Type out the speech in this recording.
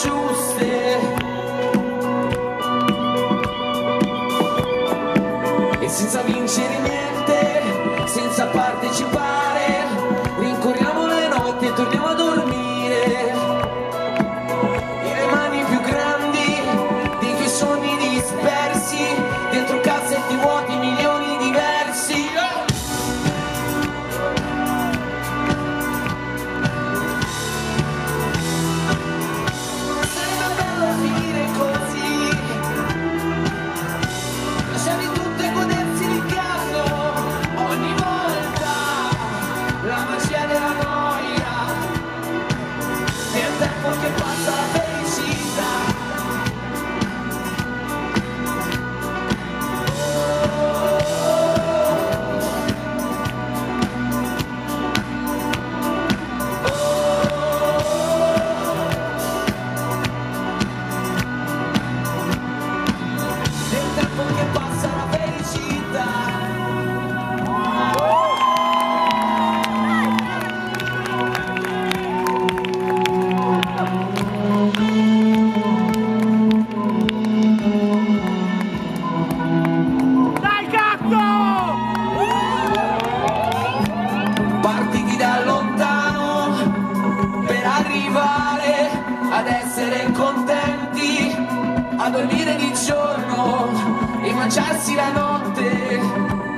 giuste e senza vincere niente, senza partecipare, rincorriamo le notti e torniamo a dormire in le mani più grandi dei tuoi sogni dispersi, dentro cassetti vuoti, milioni diversi. Sarebbe bello finire così, lasciarli tutto e godersi il caso ogni volta, la magia della noia, nel tempo che passa la felicità. Nel tempo che passa la felicità. Dai cazzo! Partiti da lontano per arrivare ad essere contenti, a dormire di giorno e mangiarsi la notte.